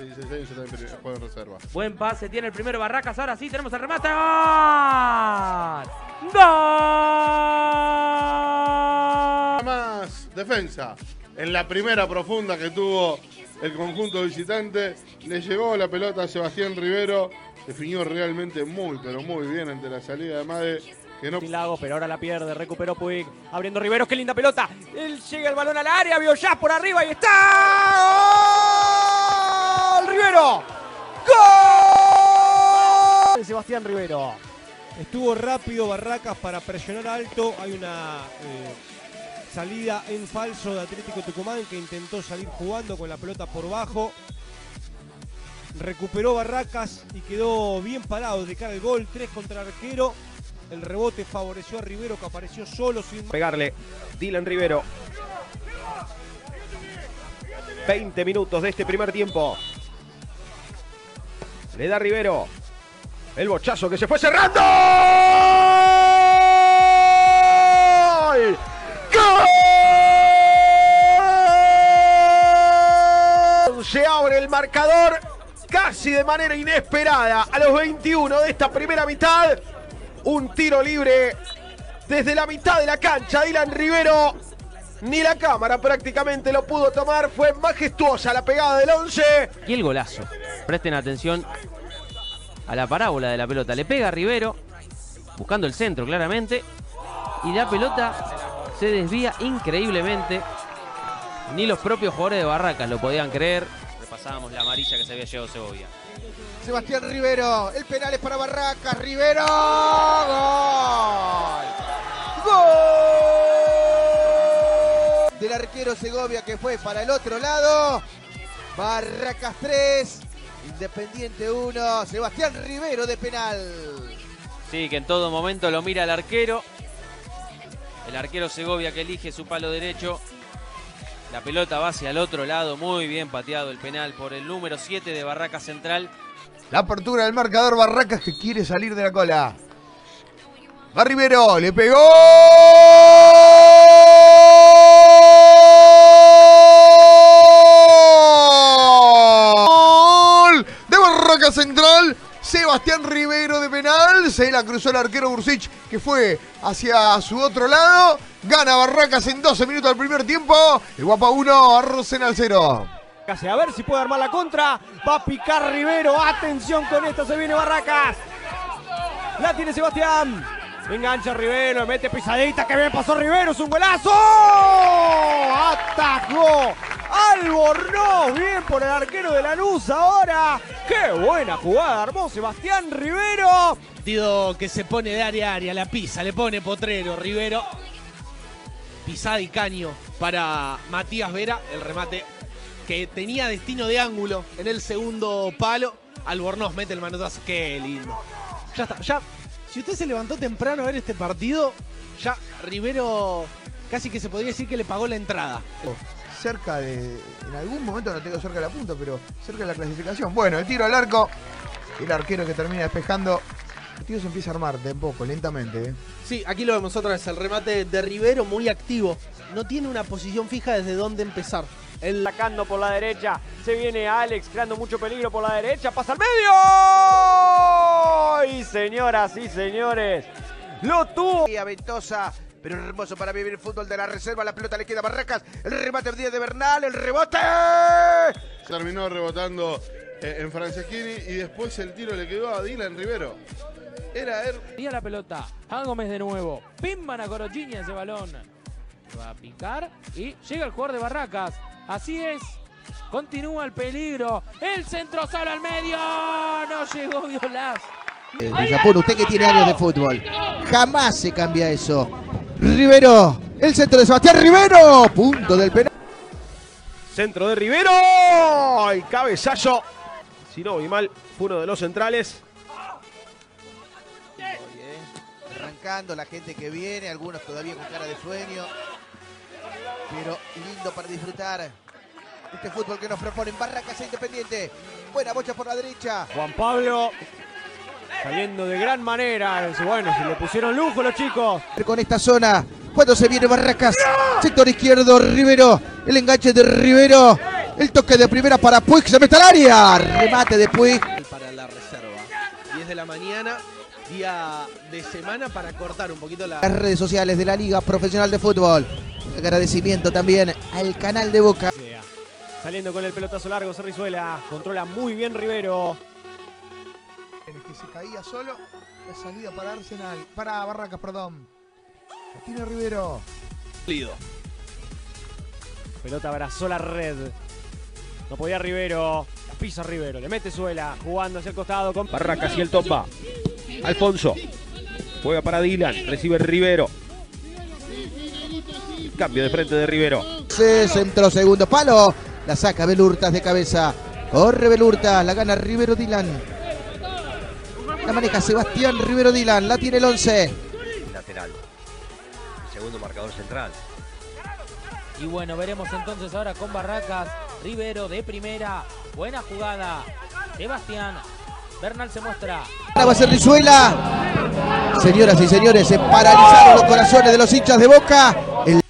16 años yo también juego en reserva. Buen pase, tiene el primero Barracas, ahora sí tenemos el remate. ¡Gol! ¡Gol! Más defensa. En la primera profunda que tuvo el conjunto visitante, le llegó la pelota a Sebastián Rivero, definió realmente muy, pero muy bien ante la salida de Made. Que no... Lago, pero ahora la pierde, recuperó Puig, abriendo Riveros, qué linda pelota, él llega el balón al área, vio ya por arriba y está ¡gol! ¡Rivero! ¡Gol! De Sebastián Rivero. Estuvo rápido Barracas para presionar alto, hay una salida en falso de Atlético Tucumán que intentó salir jugando con la pelota por bajo. Recuperó Barracas y quedó bien parado de cara al gol, 3 contra el arquero. El rebote favoreció a Rivero, que apareció solo sin pegarle. Dylan Rivero. 20 minutos de este primer tiempo. Le da Rivero. El bochazo que se fue cerrando. ¡Gol! ¡Gol! Se abre el marcador casi de manera inesperada a los 21 de esta primera mitad. Un tiro libre desde la mitad de la cancha. Dylan Rivero, ni la cámara prácticamente lo pudo tomar. Fue majestuosa la pegada del 11. Y el golazo. Presten atención a la parábola de la pelota. Le pega a Rivero, buscando el centro claramente. Y la pelota se desvía increíblemente. Ni los propios jugadores de Barracas lo podían creer. Repasábamos la amarilla que se había llevado Segovia. Sebastián Rivero, el penal es para Barracas, Rivero, ¡gol! ¡Gol! Del arquero Segovia que fue para el otro lado, Barracas 3, Independiente 1, Sebastián Rivero de penal. Sí, que en todo momento lo mira el arquero Segovia que elige su palo derecho. La pelota va hacia el otro lado, muy bien pateado el penal por el número 7 de Barracas Central. La apertura del marcador, Barracas que quiere salir de la cola. Va Rivero, le pegó. ¡Gol! De Barracas Central, Sebastián Rivero de penal. Se la cruzó el arquero Bursic que fue hacia su otro lado. Gana Barracas en 12 minutos del primer tiempo. El Guapa 1, Arsenal 0. A ver si puede armar la contra. Va a picar Rivero. Atención con esto. Se viene Barracas. La tiene Sebastián. Engancha Rivero. Mete pisadita. Que bien pasó Rivero. Es un golazo. Atajó Albornoz. Bien por el arquero de Lanús ahora. Qué buena jugada armó Sebastián Rivero. Partido que se pone de área a área. La pisa. Le pone Potrero. Rivero. Pisada y caño para Matías Vera. El remate que tenía destino de ángulo en el segundo palo. Albornoz mete el manotazo. Qué lindo. Ya está. Ya, si usted se levantó temprano a ver este partido, ya Rivero casi que se podría decir que le pagó la entrada. Cerca de, en algún momento no tengo cerca de la punta, pero cerca de la clasificación. Bueno, el tiro al arco. El arquero que termina despejando. El partido se empieza a armar de poco, lentamente. Sí, aquí lo vemos otra vez. El remate de Rivero muy activo. No tiene una posición fija desde dónde empezar. Él sacando por la derecha. Se viene Alex creando mucho peligro por la derecha. Pasa al medio. Y señoras y señores, lo tuvo. Y Aventosa, pero hermoso para vivir el fútbol de la reserva. La pelota le queda a Barracas. El remate de Bernal. El rebote. Terminó rebotando en Franceschini y después el tiro le quedó a Dylan Rivero. Era él. Y a la pelota. A Gómez de nuevo. Pimban a Corochiña ese balón. Va a picar y llega el jugador de Barracas. Así es. Continúa el peligro. El centro solo al medio. No llegó Violás. Villapuro, usted que tiene años de fútbol. Jamás se cambia eso. Rivero. El centro de Sebastián Rivero. Punto del penal. Centro de Rivero. Y cabezazo. Si no vi mal, fue uno de los centrales. Arrancando la gente que viene. Algunos todavía con cara de sueño. Pero lindo para disfrutar este fútbol que nos proponen Barracas e Independiente. Buena bocha por la derecha. Juan Pablo saliendo de gran manera. Bueno, se le pusieron lujo los chicos. Con esta zona, cuando se viene Barracas, sector izquierdo, Rivero. El enganche de Rivero. El toque de primera para Puig, se mete al área. Remate de Puig. Para la reserva. 10 de la mañana, día de semana para cortar un poquito la... Las redes sociales de la Liga Profesional de Fútbol. Agradecimiento también al canal de Boca. Saliendo con el pelotazo largo, Cerrizuela. Controla muy bien Rivero. Que se caía solo. La salida para Arsenal. Para Barracas, perdón. La tiene Rivero. Pelota abrazó la red. No podía Rivero. La pisa Rivero. Le mete Suela. Jugando hacia el costado con Barracas y el topa. Alfonso. Juega para Dylan. Recibe Rivero. Cambio de frente de Rivero. Se centró segundo palo. La saca Belurtas de cabeza. Corre Belurtas. La gana Rivero Dylan. La maneja Sebastián Rivero Dylan. La tiene el 11. Lateral. El segundo marcador central. Y bueno, veremos entonces ahora con Barracas. Rivero de primera. Buena jugada. Sebastián. Bernal se muestra. Ahora va a ser Rizuela. Señoras y señores, se paralizaron los corazones de los hinchas de Boca.